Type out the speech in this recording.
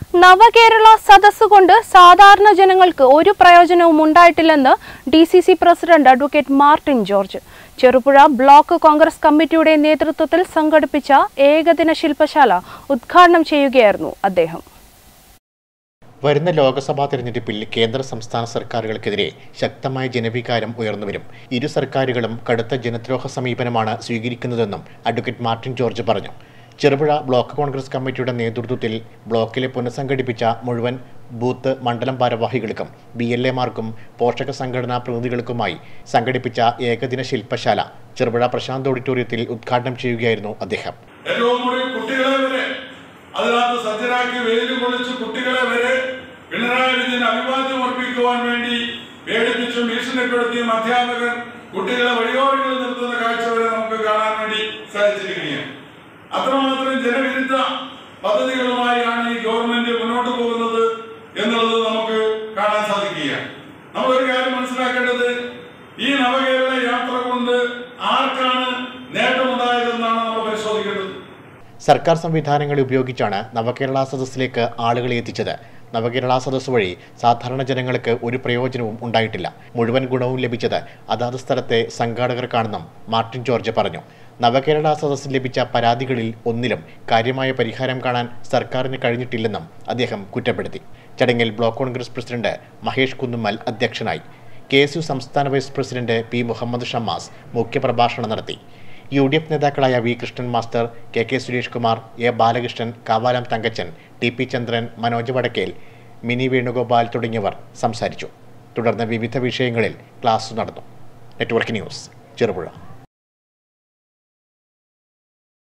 നവകേരള സദസ്സ് കൊണ്ട് സാധാരണ ജനങ്ങൾക്ക് ഒരു പ്രയോജനവും ഉണ്ടായിട്ടില്ലെന്ന് DCC president advocate Martin George. Cherupuzha block Congress കമ്മിറ്റിയുടെ നേതൃത്വത്തിൽ സംഘടിപ്പിച്ച ഏകദിന ശില്പശാല ഉദ്ഘാടനം ചെയ്യുകയായിരുന്നു അദ്ദേഹം. വരുന്ന ലോക്സഭാ തെരഞ്ഞെടുപ്പിൽ കേന്ദ്ര സംസ്ഥാന സർക്കാരുകൾക്കെതിരെ ശക്തമായ ജനവികാരം ഉയർന്നുവരും. ഇരു സർക്കാരുകളും കടുത്ത ജനദ്രോഹ സമീപനമാണ് സ്വീകരിക്കുന്നതെന്നും അഡ്വക്കേറ്റ് മാർട്ടിൻ ജോർജ് പറഞ്ഞു. ചെറുപുഴ ബ്ലോക്ക് കോൺഗ്രസ് കമ്മിറ്റിയുടെ നേതൃത്വത്തിൽ ബ്ലോക്കിലെ പുനഃസംഘടിപ്പിച്ച മുഴുവൻ ബൂത്ത് മണ്ഡലം ഭാരവാഹികൾക്കും BLA-മാർക്കും പോഷക സംഘടനാ പ്രതിനിധികൾക്കുമായി സംഘടിപ്പിച്ച ഏകദിന ശില്പശാല ചെറുപുഴ പ്രശാന്ത് ഓഡിറ്റോറിയത്തിൽ ഉദ്ഘാടനം ചെയ്യുകയായിരുന്നു അദ്ദേഹം. കുട്ടികളെ വഴിയോരങ്ങളിൽ നിർത്തുന്ന കാഴ്ച വരെ നമുക്ക് കാണാൻ വേണ്ടി സാധിച്ചിരിക്കുകയാണ്. അത്രമാത്രം ജനവിരുദ്ധ പദ്ധതികളുമായാണ് ഈ ഗവൺമെന്റ് മുന്നോട്ട് പോകുന്നത് എന്നുള്ളത് നമുക്ക് കാണാൻ സാധിക്കുകയാണ്. നമ്മളൊരു കാര്യം മനസ്സിലാക്കേണ്ടത്, ഈ നവകേരള യാത്ര കൊണ്ട് ആർക്കാണ് നേട്ടമുണ്ടായതെന്നാണ് നമ്മൾ പരിശോധിക്കേണ്ടത്. സർക്കാർ സംവിധാനങ്ങളെ ഉപയോഗിച്ചാണ് നവകേരള സദസ്സിലേക്ക് ആളുകളെ എത്തിച്ചത്. നവകേരള സദസ്സ് വഴി സാധാരണ ജനങ്ങൾക്ക് ഒരു പ്രയോജനവും ഉണ്ടായിട്ടില്ല. മുഴുവൻ ഗുണവും ലഭിച്ചത് അതാത് സ്ഥലത്തെ സംഘാടകർക്കാണെന്നും മാർട്ടിൻ ജോർജ് പറഞ്ഞു. നവകേരള സദസ്സിൽ ലഭിച്ച പരാതികളിൽ ഒന്നിലും കാര്യമായ പരിഹാരം കാണാൻ സർക്കാരിന് കഴിഞ്ഞിട്ടില്ലെന്നും അദ്ദേഹം കുറ്റപ്പെടുത്തി. ചടങ്ങിൽ ബ്ലോക്ക് കോൺഗ്രസ് പ്രസിഡന്റ് മഹേഷ് കുന്നുമ്മൽ അധ്യക്ഷനായി. KSU സംസ്ഥാന vice president P. Muhammad Shammas മുഖ്യപ്രഭാഷണം നടത്തി. UDF നേതാക്കളായ V. Krishnan master, KK Suresh Kumar, A. Balakrishnan, Kavalam Thankachan, TP Chandran, Manoj Vadakkel, Mini Venugopal തുടങ്ങിയവർ സംസാരിച്ചു. തുടർന്ന് വിവിധ വിഷയങ്ങളിൽ ക്ലാസ് നടന്നു. Network news, Cherupuzha.